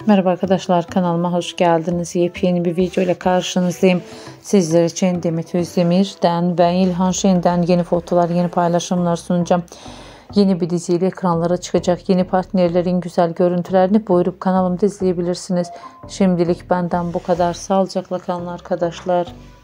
Merhaba arkadaşlar, kanalıma hoş geldiniz. Yepyeni bir video ile karşınızdayım. Sizler için Demet Özdemir'den ve İlhan Şen'den yeni fotoğraflar, yeni paylaşımlar sunacağım. Yeni bir diziyle ekranlara çıkacak. Yeni partnerlerin güzel görüntülerini buyurup kanalımda izleyebilirsiniz. Şimdilik benden bu kadar. Sağlıcakla kalın arkadaşlar.